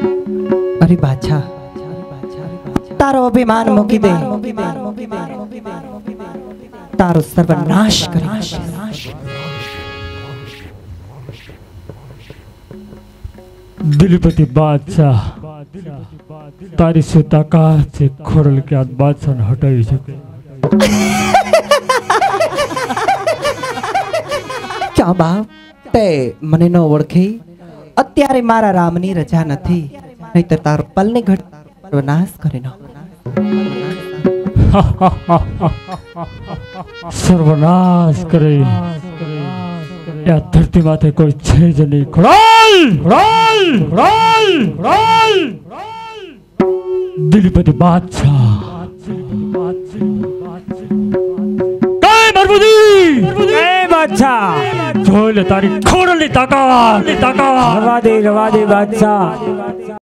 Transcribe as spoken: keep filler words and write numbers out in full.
अरे बादशाह तारो अभिमान मूकी दे तारो सर्वनाश करी दिलीपति बादशाह तारी से ताकत से खोरल के हाथ बादशाह ने हटाई सके। क्या बाप ते मने नो ओळखी અત્યારે મારા રામની રજા નથી નહીતર તારો પલને ઘટ સર્વનાશ કરે નો सर्वनाश करे या धरती माथे कोई छे ज नहीं। खड़ाल खड़ाल खड़ाल खड़ाल दिलीपति बादशाह काय मरबुदी ए बादशाह जोले तारी खोरली ताकत ताकत रवा दे रवा दे बादशाह।